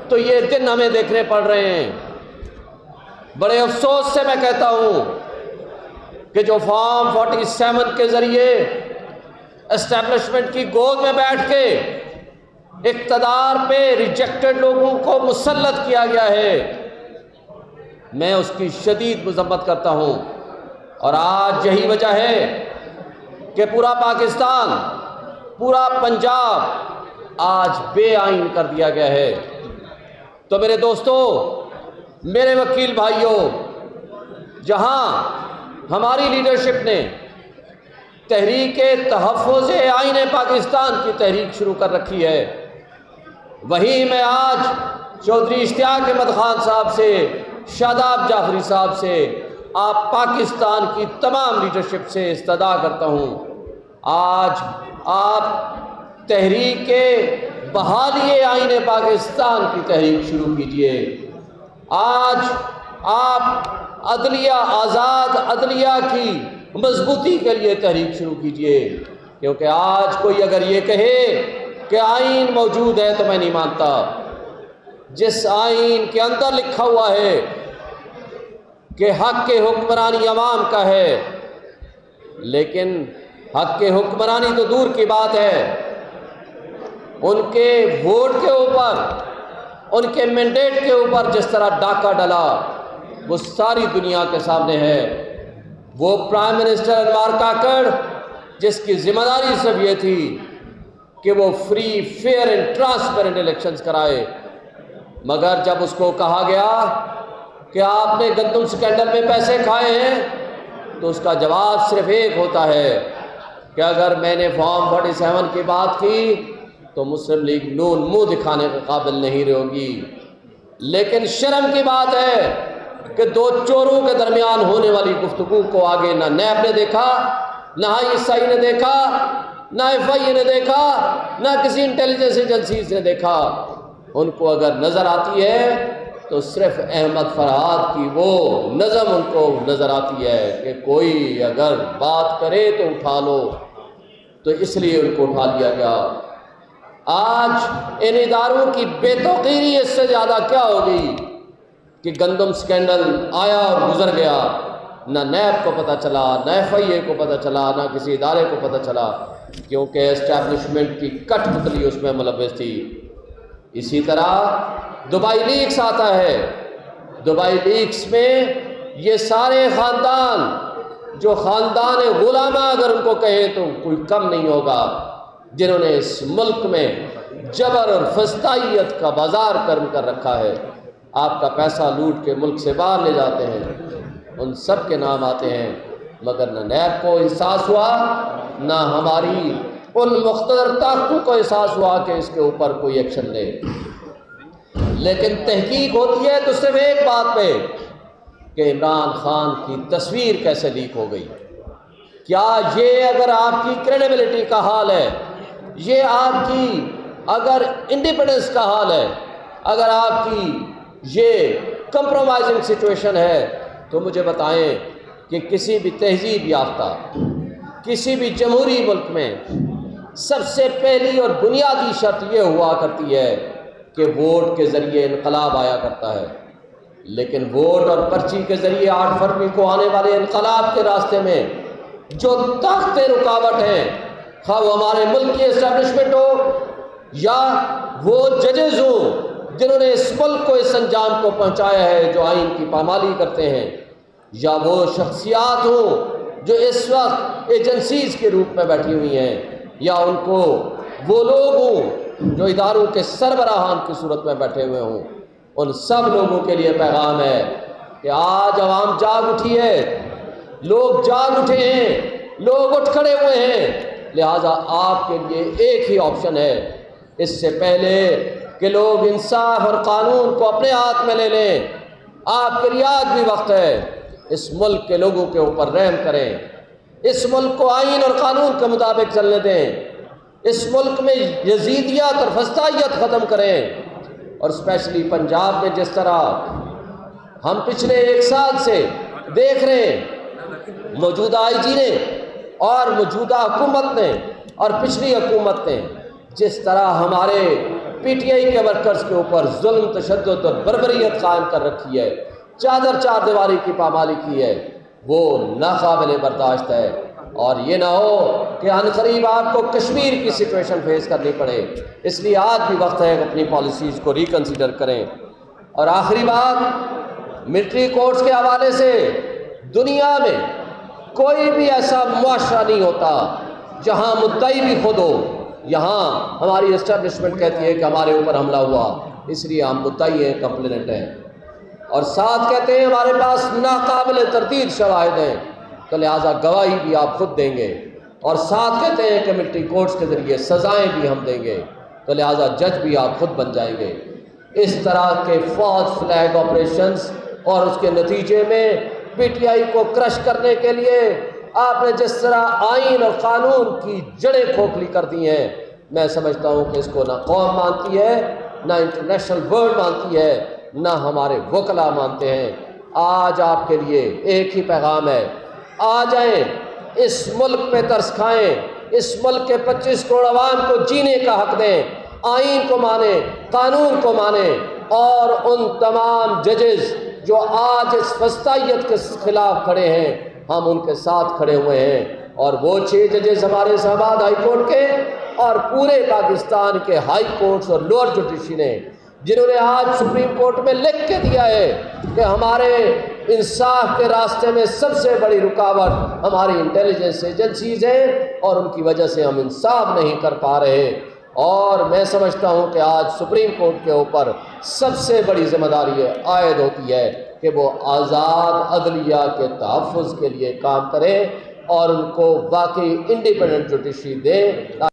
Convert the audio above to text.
تو یہ دن ہمیں دیکھنے پڑ رہے ہیں۔ بڑے افسوس سے میں کہتا ہوں کہ جو فارم 47 کے ذریعے اسٹیبلشمنٹ کی گود میں بیٹھ کے اقتدار پہ ریجیکٹڈ لوگوں کو مسلط کیا گیا ہے، میں اس کی شدید مذمت کرتا ہوں۔ اور آج یہی وجہ ہے کہ پورا پاکستان، پورا پنجاب آج بے آئین کر دیا گیا ہے۔ تو میرے دوستو، میرے وکیل بھائیوں، جہاں ہماری لیڈرشپ نے تحریک تحفظ آئین پاکستان کی تحریک شروع کر رکھی ہے، وہیں میں آج چودھری اشتیاق احمد خان صاحب سے، شاداب جعفری صاحب سے، آپ پاکستان کی تمام لیڈرشپ سے استدعا کرتا ہوں، آج آپ تحریک بحالی آئین پاکستان کی تحریک شروع کیجئے۔ آج آپ عدلیہ، آزاد عدلیہ کی مضبوطی کے لیے تحریک شروع کیجئے، کیونکہ آج کوئی اگر یہ کہے کہ آئین موجود ہے تو میں نہیں مانتا۔ جس آئین کے اندر لکھا ہوا ہے کہ حق کے حکمرانی عوام کا ہے، لیکن حق کے حکمرانی تو دور کی بات ہے، ان کے ووٹ کے اوپر، ان کے مینڈیٹ کے اوپر جس طرح ڈاکہ ڈلا وہ ساری دنیا کے سامنے ہے۔ وہ پرائم منسٹر انوار کاکڑ جس کی ذمہ داری صرف یہ تھی کہ وہ free, fair and transparent elections کرائے، مگر جب اس کو کہا گیا کہ آپ نے گندم سکینڈل میں پیسے کھائے ہیں تو اس کا جواب صرف ایک ہوتا ہے کہ اگر میں نے فارم 47 کی بات کی تو مسلم لیگ نون منہ دکھانے کے قابل نہیں رہے گی۔ لیکن شرم کی بات ہے کہ دو چوروں کے درمیان ہونے والی گفتگو کو آگے نہ نیب نے دیکھا، نہ ISI نے دیکھا، نہ FI نے دیکھا، نہ کسی انٹیلیجنس ایجنسیز نے دیکھا۔ ان کو اگر نظر آتی ہے تو صرف احمد فرحات کی وہ نظم ان کو نظر آتی ہے کہ کوئی اگر بات کرے تو اٹھا لو، تو اس لیے ان کو اٹھا لیا گیا۔ آج ان اداروں کی بے توقیری اس سے زیادہ کیا ہوگی کہ گندم سکینڈل آیا اور گزر گیا، نہ نیب کو پتہ چلا، نہ FIA کو پتہ چلا، نہ کسی ادارے کو پتہ چلا، کیونکہ اسٹیبلشمنٹ کی کٹ پتلی اس میں ملوث تھی۔ اسی طرح دبئی لیکس آتا ہے، دبئی لیکس میں یہ سارے خاندان جو خاندان غلامہ اگر ان کو کہیں تو کوئی کم نہیں ہوگا، جنہوں نے اس ملک میں جبر اور فسطائیت کا بازار کرم کر رکھا ہے، آپ کا پیسہ لوٹ کے ملک سے باہر لے جاتے ہیں، ان سب کے نام آتے ہیں، مگر نہ نیب کو احساس ہوا، نہ ہماری ان مقتدر طاقتوں کو احساس ہوا کہ اس کے اوپر کوئی ایکشن لے۔ لیکن تحقیق ہوتی ہے تو صرف ایک بات پہ کہ عمران خان کی تصویر کیسے لیک ہو گئی۔ کیا یہ اگر آپ کی کریڈیبلٹی کا حال ہے، یہ آپ کی اگر انڈیپینڈنس کا حال ہے، اگر آپ کی یہ کمپرومائزنگ سچویشن ہے، تو مجھے بتائیں کہ کسی بھی تہذیب یافتہ، کسی بھی جمہوری ملک میں سب سے پہلی اور بنیادی شرط یہ ہوا کرتی ہے کہ ووٹ کے ذریعے انقلاب آیا کرتا ہے، لیکن ووٹ اور پرچی کے ذریعے 8 فروری کو آنے والے انقلاب کے راستے میں جو طاقتیں رکاوٹ ہیں، خواہ وہ ہمارے ملک کی اسٹیبلشمنٹ ہو یا وہ ججز ہوں جنہوں نے اس ملک کو اس انجام کو پہنچایا ہے جو آئین کی پامالی کرتے ہیں، یا وہ شخصیات ہوں جو اس وقت ایجنسیز کے روپ میں بیٹھی ہوئی ہیں، یا ان کو وہ لوگ ہوں جو اداروں کے سربراہان کی صورت میں بیٹھے ہوئے ہوں، ان سب لوگوں کے لیے پیغام ہے کہ آج عوام جاگ اٹھی ہے، لوگ جاگ اٹھے ہیں، لوگ اٹھ کھڑے ہوئے ہیں، لہٰذا آپ کے لیے ایک ہی آپشن ہے، اس سے پہلے کہ لوگ انصاف اور قانون کو اپنے ہاتھ میں لے لیں، آپ کے لیے آج بھی وقت ہے، اس ملک کے لوگوں کے اوپر رحم کریں، اس ملک کو آئین اور قانون کے مطابق چلنے دیں، اس ملک میں یزیدیت اور فسطائیت ختم کریں، اور اسپیشلی پنجاب میں جس طرح ہم پچھلے 1 سال سے دیکھ رہے ہیں، موجودہ IG نے اور موجودہ حکومت نے اور پچھلی حکومت نے جس طرح ہمارے پی ٹی آئی کے ورکرز کے اوپر ظلم، تشدد اور بربریت قائم کر رکھی ہے، چار دیواری کی پامالی کی ہے، وہ ناقابل برداشت ہے۔ اور یہ نہ ہو کہ عنقریب آپ کو کشمیر کی سچویشن فیس کرنی پڑے، اس لیے آج بھی وقت ہے کہ اپنی پالیسیز کو ریکنسیڈر کریں۔ اور آخری بات، ملٹری کورٹس کے حوالے سے دنیا میں کوئی بھی ایسا معاشرہ نہیں ہوتا جہاں مدعی بھی خود ہو۔ یہاں ہماری اسٹیبلشمنٹ کہتی ہے کہ ہمارے اوپر حملہ ہوا، اس لیے ہم مدعی ہیں، کمپلیننٹ ہیں، اور ساتھ کہتے ہیں ہمارے پاس ناقابل تردید شواہد ہیں، تو لہٰذا گواہی بھی آپ خود دیں گے، اور ساتھ کہتے ہیں کہ ملٹری کورٹس کے ذریعے سزائیں بھی ہم دیں گے، تو لہٰذا جج بھی آپ خود بن جائیں گے۔ اس طرح کے فالس فلیگ آپریشنز اور اس کے نتیجے میں پی ٹی آئی کو کرش کرنے کے لیے آپ نے جس طرح آئین اور قانون کی جڑیں کھوکھلی کر دی ہیں، میں سمجھتا ہوں کہ اس کو نہ قوم مانتی ہے، نہ انٹرنیشنل ورلڈ مانتی ہے، نہ ہمارے وکلاء مانتے ہیں۔ آج آپ کے لیے ایک ہی پیغام ہے، آ جائیں، اس ملک پہ ترس کھائیں، اس ملک کے 25 کروڑ عوام کو جینے کا حق دیں، آئین کو مانیں، قانون کو مانیں، اور ان تمام ججز جو آج اس فسطائیت کے خلاف کھڑے ہیں، ہم ان کے ساتھ کھڑے ہوئے ہیں۔ اور وہ 6 ججز ہمارے اسلام ہائی کورٹ کے اور پورے پاکستان کے ہائی کورٹس اور لوور جوڈیشری نے، جنہوں نے آج سپریم کورٹ میں لکھ کے دیا ہے کہ ہمارے انصاف کے راستے میں سب سے بڑی رکاوٹ ہماری انٹیلیجنس ایجنسیز ہیں، اور ان کی وجہ سے ہم انصاف نہیں کر پا رہے۔ اور میں سمجھتا ہوں کہ آج سپریم کورٹ کے اوپر سب سے بڑی ذمہ داری عائد ہوتی ہے کہ وہ آزاد عدلیہ کے تحفظ کے لیے کام کریں اور ان کو واقعی انڈیپینڈنٹ جوڈیشری دیں۔